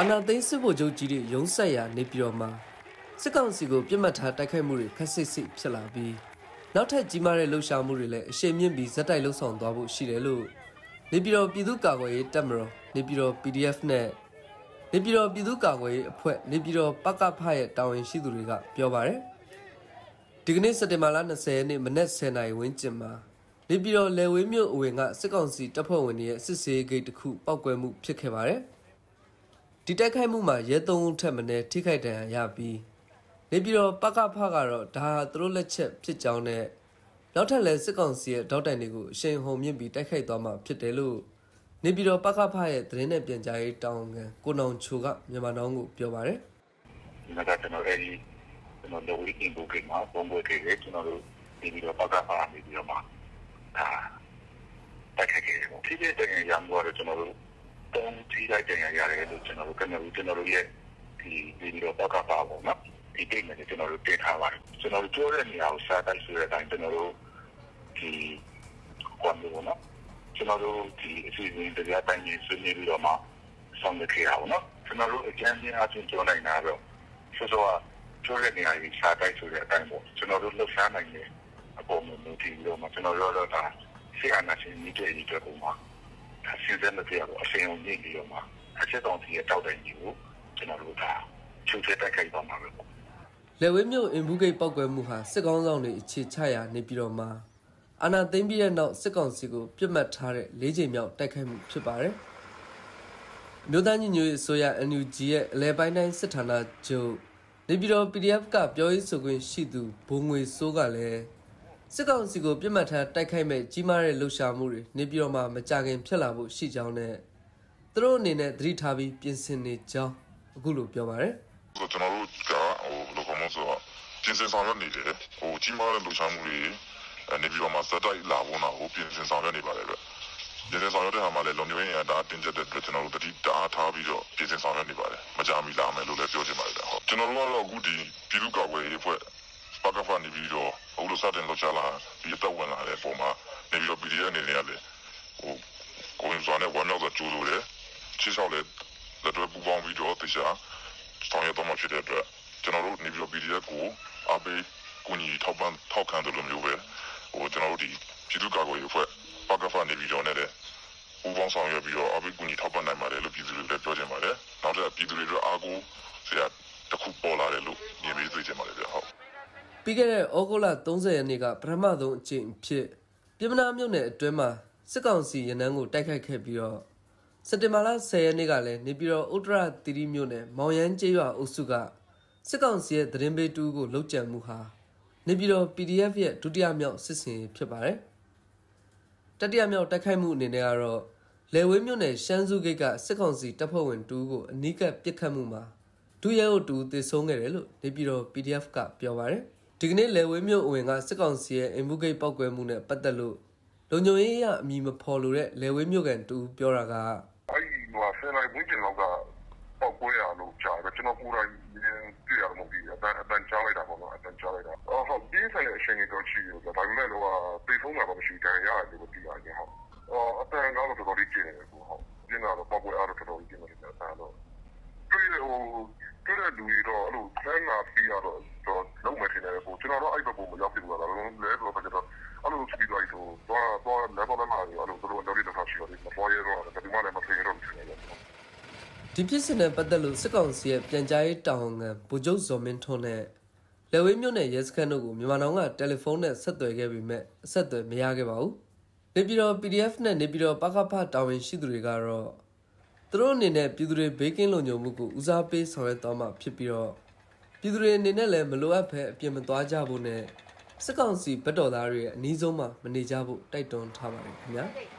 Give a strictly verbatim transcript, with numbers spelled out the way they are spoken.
အာနာသိန်းစစ်ဗိုလ်ချုပ်ကြီးတွေရုံးဆက်ရာနေပြည်တော်မှာစစ်ကောင်စီကိုပြစ်မှတ်ထားတိုက်ခိုက်မှုတွေခက်ဆစ်ဆစ်ဖြစ်လာပြီးနောက်ထပ်ကြီးမားတဲ့လှုပ်ရှားမှုတွေလည်းအရှိန်မြင့်ပြီးဇက်တိုက်လှုပ်ဆောင်သွားဖို့ရှိတယ်လို့နေပြည်တော်ပြည်သူ့ကာကွယ်ရေးတပ်မတော်နေပြည်တော် P D F နဲ့နေပြည်တော်ပြည်သူ့ကာကွယ်ရေးအဖွဲ့နေပြည်တော်ပကဖရဲ့တာဝန်ရှိသူတွေကပြောပါတယ်ဒီကနေ့စက်တင်ဘာလ၂၀ရက်နေ့မနက်၁၀နာရီဝန်းကျင်မှာနေပြည်တော်လယ်ဝေးမြို့အဝင်ကစစ်ကောင်စီတပ်ဖွဲ့ဝင်တွေရဲ့စစ်ဆေးဂိတ်တစ်ခုပောက်ကွဲမှုဖြစ်ခဲ့ပါတယ်ဒီတိုက်ခိုက်မှုမှာရဲသုံးဦးထက်မနည်းထိခိုက်ဒဏ်ရာရပြီးနေပြည်တော်ပကဖကတော့ဒါဟာသူတို့လက်ချက်ဖြစ်ကြောင်းနဲ့နောက်ထပ်လည်းစစ်ကောင်စီရဲ့ဒေါက်တိုင်တွေကိုအရှိန်ဟုန်မြင့်ပြီးတိုက်ခိုက်သွားမှာဖြစ်တယ်လို့နေပြည်တော်ပကဖရဲ့သတင်းနဲ့ပြန်ကြားရေးတာဝန်ခံကိုနောင်ချိုကမြန်မာနောင်ကိုပြောပါတယ်ဒီမှာကျွန်တော်အဲဒီကျွန်တော်တို့ဝီကင်ဘုတ်ကမှာပုံပွဲခဲ့တယ်ကျွန်တော်တို့နေပြည်တော်ပကဖနေပြီးတော့မှအာတိုက်ခိုက်ခဲ့တယ်ပေါ့ဒီတဲ့ရံပေါ်တော့ကျွန်တော်တို့တုံးထိလိုက်တဲ့ရရတယ်လို့ကျွန်တော်တို့ကနေကျွန်တော်တို့ရဲ့ဒီဒီလိုပကပါပေါ့နော်ဒီတိတ်နဲ့ကျွန်တော်တို့တင်ထားပါတယ်ကျွန်တော်တို့ပြောတဲ့နေရာကိုစားတိုက်ဆိုတဲ့အတိုင်းကျွန်တော်တို့ဒီကွန်လို့နော်ကျွန်တော်တို့ဒီအစီအစဉ်တရားတိုင်းရေးဆွေးနွေးပြီးတော့မှဆောင်ရွက်ခဲ့ရအောင်နော်ကျွန်တော်တို့အကျဉ်းချင်းအချင်းပြောနိုင်တာတော့ဆိုတော့ပြောတဲ့နေရာကြီးစားတိုက်ဆိုတဲ့အတိုင်းပေါ့ကျွန်တော်တို့လှုပ်ရှားနိုင်တဲ့အပေါ်မှာမူတည်ပြီးတော့မှကျွန်တော်တို့တော့ဒါဆီအနာရှင်ကြီးတဲ့ဒီတော့ပုံမှာအစီအစဉ်တွေကတော့အရှင်အောင်နေပြီးတော့မှအချက်တော်ကြီးရဲ့တောက်တဲ့ကြီးကိုကျွန်တော်တို့ကချုပ်ချက်တိုက်ခိုက်သွားမှာပဲပေါ့လက်ဝဲမြို့အင်ဘူးဂိတ်ပောက်ကွဲမှုဟာစစ်ကောင်းဆောင်တွေအခြေချရာနေပြည်တော်မှာအာဏာသိမ်းပြီးတဲ့နောက်စစ်ကောင်စီကိုပြစ်မှတ်ထားတဲ့လေးချိန်မြောက်တိုက်ခိုက်မှုဖြစ်ပါတယ်မြို့သားညီညွတ်ရေးအစိုးရ N U G ရဲ့အလဲပိုင်းတိုင်းစစ်ဌာနချုပ်နေပြည်တော် P D F ကပြောရေးဆိုခွင့်ရှိသူဘုံငွေစိုးကလည်းစစ်ကောင်စီကိုပြစ်မှတ်ထားတိုက်ခိုက်မဲ့ကြီးမားတဲ့လှုပ်ရှားမှုတွေနေပြည်တော်မှာမကြခင်ဖြစ်လာဖို့ရှိကြောင်းနဲ့သူတို့အနေနဲ့သတိထားပြီးပြင်ဆင်နေကြောင်းအခုလိုပြောပါတယ်ကျွန်တော်တို့ကဟိုလောကမောဆိုပြင်ဆင်ဆောင်ရွက်နေတယ်ဟိုကြီးမားတဲ့လှုပ်ရှားမှုတွေနေပြည်တော်မှာစက်တိုက်လာဖို့တော့ပြင်ဆင်ဆောင်ရွက်နေပါတယ်ဗျပြင်ဆင်ဆောင်ရွက်တဲ့ဟာမှာလည်းလုံခြုံရေးအတားတင်းကျပ်တဲ့အတွက်ကျွန်တော်တို့တတိတအားထားပြီးတော့ပြင်ဆင်ဆောင်ရွက်နေပါတယ်မကြာမီလာမယ်လို့လည်းပြောချင်ပါတယ်ဟုတ်ကျွန်တော်တို့ကတော့အခုဒီပြည်သူ့ကာကွယ်ရေးအဖွဲ့ပကဖနေပြီးတော့ဟိုလိုစတဲ့လောက်ချလာဒီတော့ဝင်လာတဲ့ပုံမှာနေပြီးတော့ P D F အနေနဲ့လည်းဟိုကိုယ်စွာနဲ့ဝမ်းမြောက်စွာကြိုးလို့တယ်ချစ်ချောက်လည်းလက်တွဲပူးပေါင်းပြီးတော့တရားဆောင်ရွက်တော့မှဖြစ်တဲ့အတွက်ကျွန်တော်တို့နေပြီးတော့ P D F ကိုအပေးကိုကြီးထောက်ပံ့ထောက်ခံတယ်လို့မျိုးပဲဟိုကျွန်တော်တို့ဒီပြည်သူ့ကာကွယ်ရေးအဖွဲ့ပကဖနေပြီးတော့လည်းပူးပေါင်းဆောင်ရွက်ပြီးတော့အပေးကိုကြီးထောက်ပံ့နိုင်ပါတယ်လို့ပြည်သူတွေလည်းပြောချင်ပါတယ်နောက်ထပ်ပြည်သူတွေတို့အားကိုးဆရာတစ်ခုပေါ်လာတယ်လို့မြင်ပြီးသိချင်ပါတယ်ဗျဟုတ်ပြီးခဲ့တဲ့ဩဂုတ်လ၃၀ရက်နေ့ကပထမဆုံးအကြိမ်ဖြစ်ပြည်မနာမြို့နယ်အတွင်းမှာစစ်ကောင်စီရန်နန်းကိုတိုက်ခိုက်ခဲ့ပြီးတော့စက်တင်ဘာလ၁၀ရက်နေ့ကလည်းနေပြည်တော်ဥတ္တရသီရိမြို့နယ်မောင်ရမ်းကျေးရွာအုပ်စုကစစ်ကောင်စီရဲ့သတင်းပေးတူးကိုလှုပ်ကြံမှုဟာနေပြည်တော် P D F ရဲ့ဒုတိယမြောက်စစ်စင်ဖြစ်ပါတယ်တတိယမြောက်တိုက်ခိုက်မှုအနေနဲ့ကတော့လယ်ဝေးမြို့နယ်ရှမ်းစုဂိတ်ကစစ်ကောင်စီတပ်ဖွဲ့ဝင်တူးကိုအနီးကပ်ပစ်ခတ်မှုမှာဒုရဲအုပ်တူသေဆုံးခဲ့တယ်လို့နေပြည်တော် P D F ကပြောပါတယ်ဒီကနေ့လယ်ဝေးမြို့အဝင်ကစစ်ကောင်စီရဲ့အင်ဘူးဂိတ်ပောက်ကွဲမှုနဲ့ပတ်သက်လို့လုံခြုံရေးအရအမည်မဖော်လို့တဲ့လယ်ဝေးမြို့ကန်တူပြောတာကအဲ့ဒီဟိုဆယ်နိုင်ဝင်းကျင်လောက်ကပောက်ကွဲရလို့ကြားတယ်ကျွန်တော်ကိုယ်တိုင်ပြရတော့မပြီးအတန်အတန်ကြားလိုက်တာပေါ့နော်အတန်ကြားလိုက်တာအော်ဟုတ်ဒီဆိုင်ရဲ့အရှင်ကြီးတော့ချီရောဒါပေမဲ့တော့ပြေဖုံးတာတော့မရှိတယ်ရတယ်လို့ပြောရတယ်ဟုတ်အော်အတန်ကတော့တော်တော်လေးကျင်းတယ်ဟုတ်ကျင်းတော့ပောက်ကွဲအားတော့တော်တော်လေးကျင်းတယ်အဲ့တော့တွေ့ဟိုတွေ့တဲ့လူတွေတော့အဲ့လိုဆန်းလာပြီးတော့တော့လုံးမထင်တယ်ပေါ့ကျွန်တော်တော့အဲ့ဘက်ကိုမရောက်ဘူးလားလည်းလည်းတော့ကျွန်တော်အဲ့လိုစပီလိုက်တော့တော့တော့လည်းတော့မှအဲ့လိုတို့တော့လည်းတော့ရှိတယ်မပေါ်ရတော့ဒါမှလည်းမဖြစ်တော့ဘူးဒီဖြစ်စဉ်နဲ့ပတ်သက်လို့စစ်ကောင်စီရဲ့ပြန်ကြားရေးတာဝန်ခံဗိုလ်ချုပ်ဇော်မင်းထွန်းနဲ့လယ်ဝေးမြို့နယ်ရဲစခန်းတို့ကိုမြန်မာနိုင်ငံကတယ်လီဖုန်းနဲ့ဆက်သွယ်ခဲ့ပေမဲ့အဆက်အသွယ်မရခဲ့ပါဘူးနေပြည်တော် P D F နဲ့နေပြည်တော်ပကဖတာဝန်ရှိသူတွေကတော့သူတို့အနေနဲ့ပြည်သူတွေဘေးကင်းလုံခြုံမှုကိုဦးစားပေးဆောင်ရွက်သွားမှာဖြစ်ပြီးတော့ပြည်သူတွေအနေနဲ့လည်းမလိုအပ်ဘဲအပြစ်မသွားကြဖို့နဲ့စစ်ကောင်စီဗတ်တော်သားတွေရဲ့အနည်းဆုံးမှမနေကြဖို့တိုက်တွန်းထားပါတယ်ခင်ဗျာ